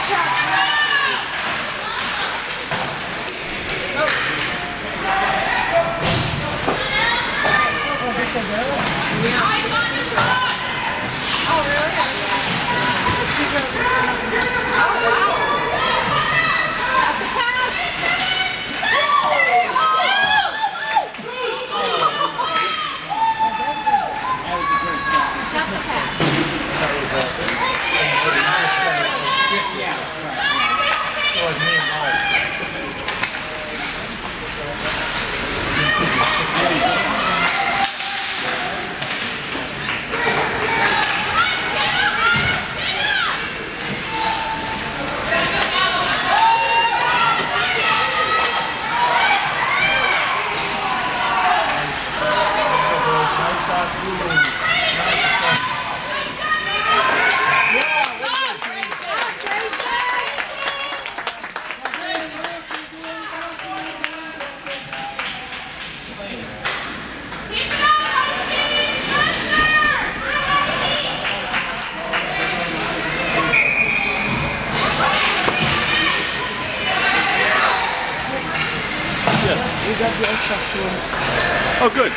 Oh, good.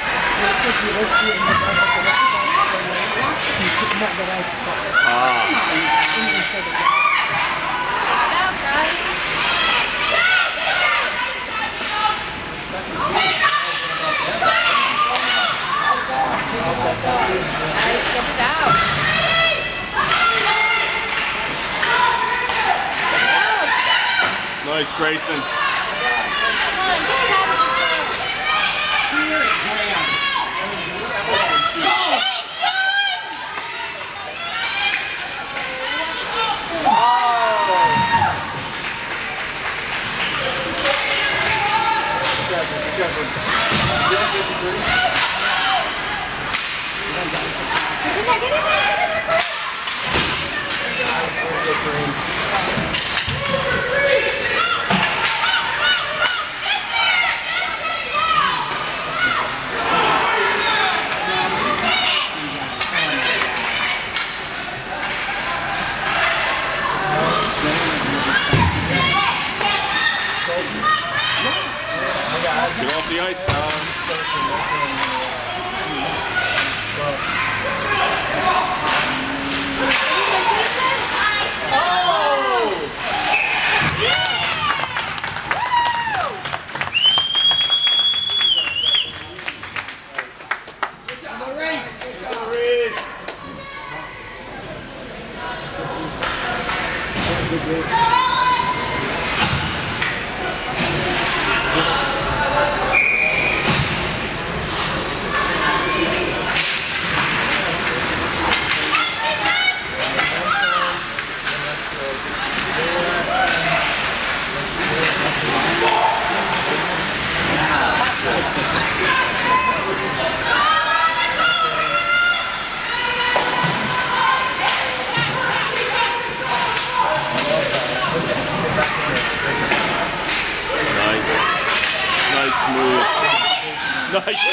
Nice, Grayson. Get off the ice, Tom. Nice.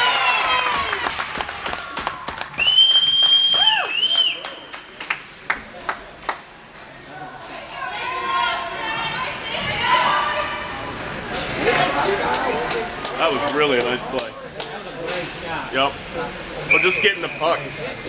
That was really a nice play. Yep. We're just getting the puck.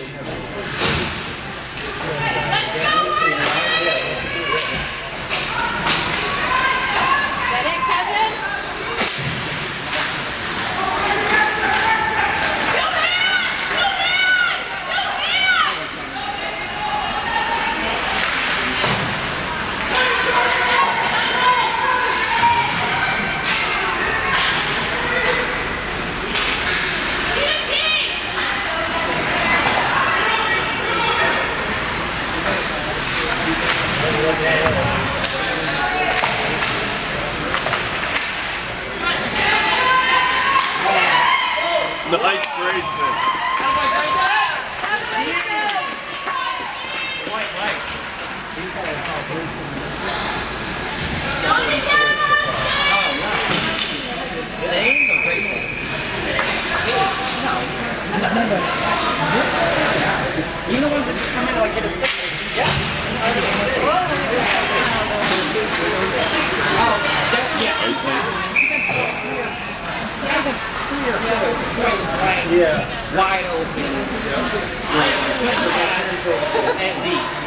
Nice, Grayson. He's had a call Grayson 6. Saves or Graysons? No. Even the ones that just come in like hit a stick. Yeah. Yeah. wide open. At least.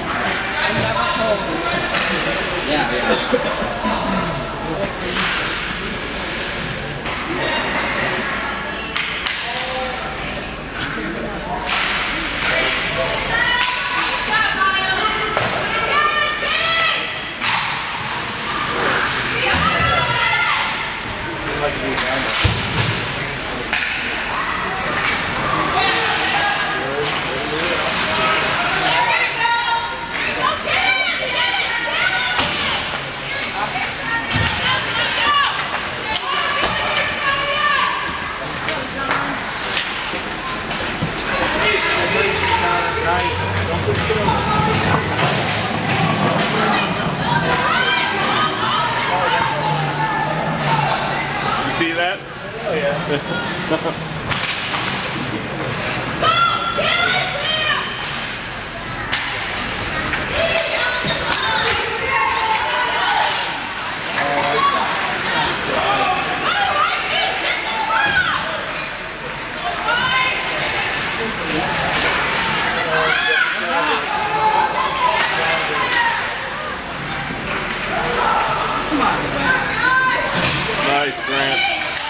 Yeah, yeah. You see that? Oh yeah. Nice, Grant.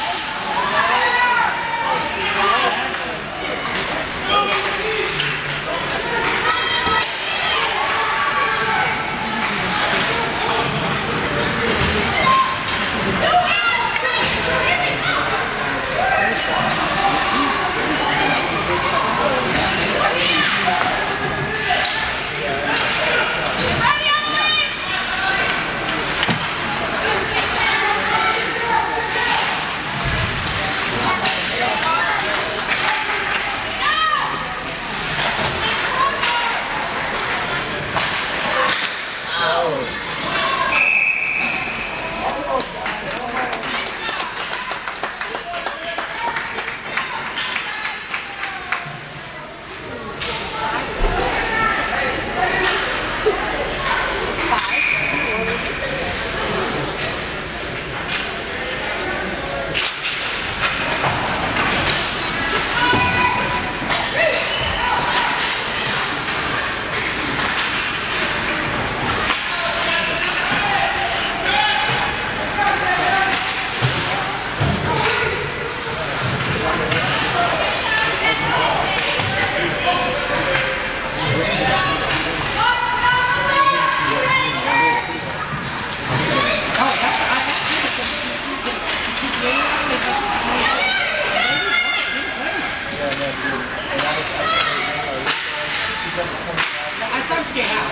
I saw him skate out.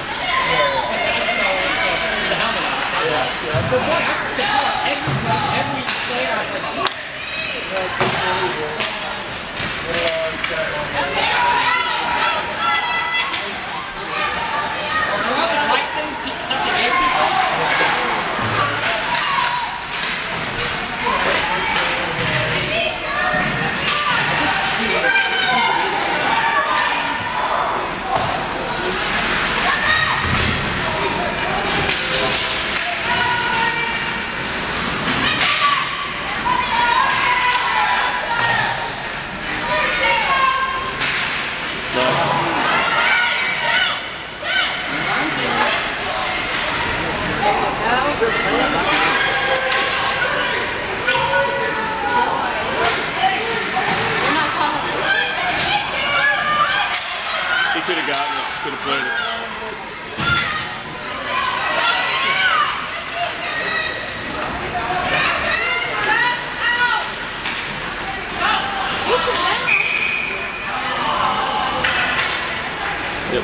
The helmet on. But boy, I see the color every player I was all those light things beat stuff to get He could have gotten it, could have played it. Yep.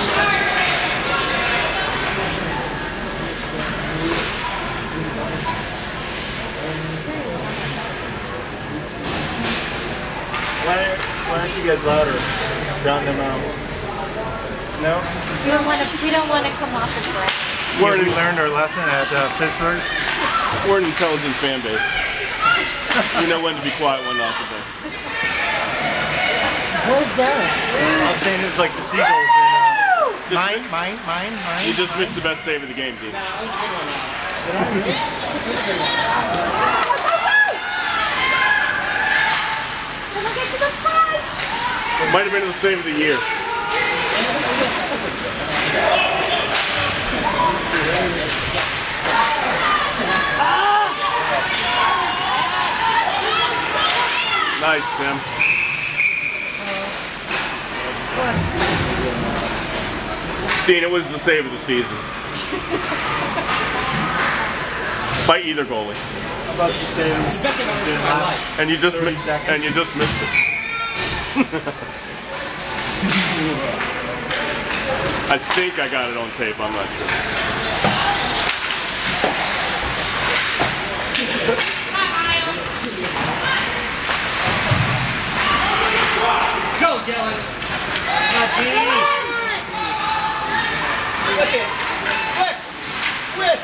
Why aren't you guys louder? Drown them out. No? We don't want to come off the breath. We learned our lesson at Pittsburgh. We're an intelligent fan base. We know when to be quiet, when not to be. Where's that? I was saying it was like the Seagulls in mine. You just missed the best save of the game, Dean. Look at the Might have been the save of the year. Nice, Tim. Dean, it was the save of the season. By either goalie. How about the saves? And you just missed it. I think I got it on tape, I'm not sure. Go, Dylan! Look it! Swift!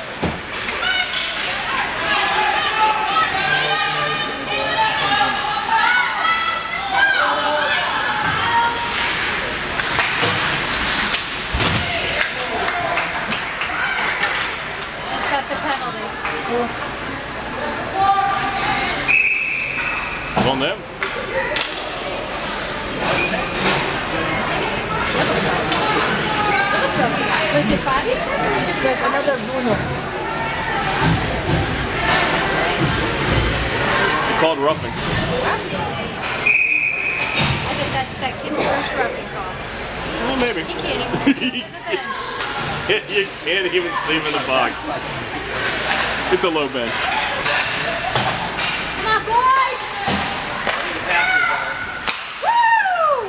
Just got the penalty. On them. Was it body check? There's another Bruno. Called roughing. I think that's that kid's first roughing call. Well, maybe. He can't even see him in the bench. You can't even see him in the box. It's a low bench. Come on, boys! Woo!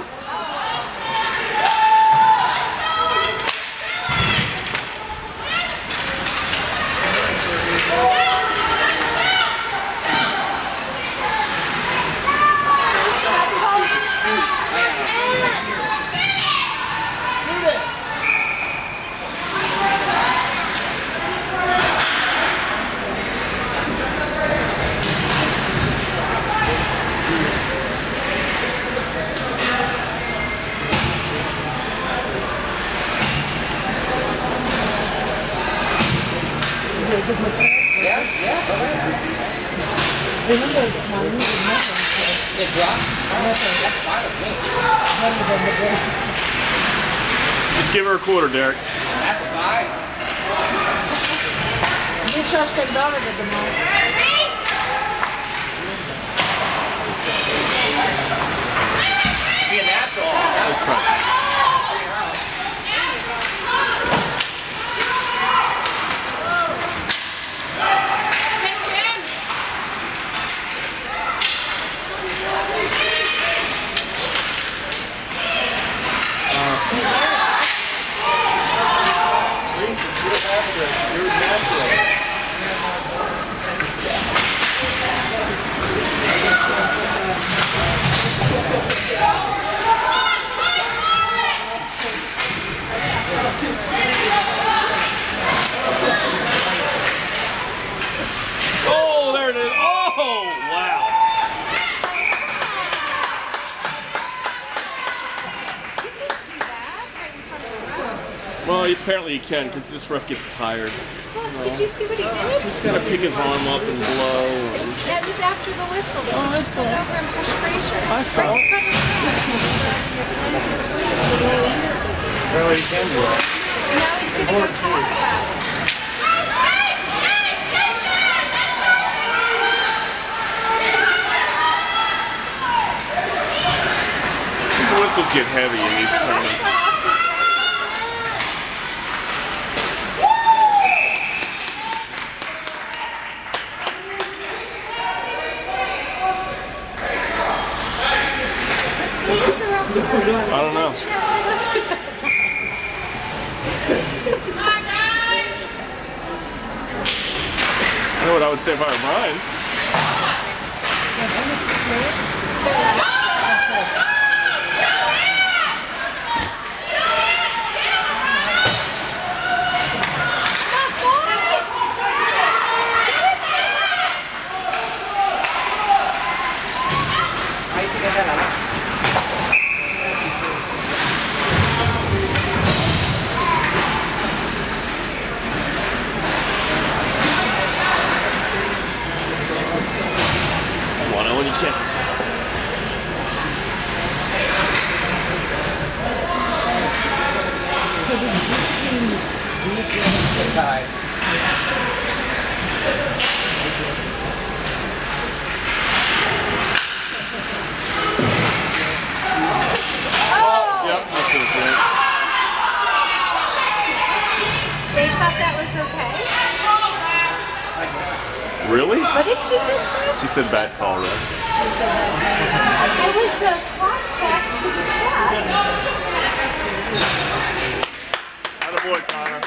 Remember, my knee is nothing. It dropped? That's fine with me. Just give her a quarter, Derek. That's fine. They charge $10 at the moment. Be a natural. Let's try. You're natural. Oh, there it is. Oh, wow. Well, apparently he can, because this ref gets tired. Well, did you see what he did? He's got to pick his arm up and blow. That was after the whistle. He just went over and pushed Frazier. I saw Right in it. front of him. Apparently you can do it. Now he's going to go talk about it. These whistles get heavy in these tournaments. I don't know. I know what I would say if I were Brian. Ahí se queda la Alex. One when you can't. tied. Yep, that's it. They thought that was okay. Really? What did she just say? She said bad call, right? It was a cross-check to the chest. Attaboy, Connor.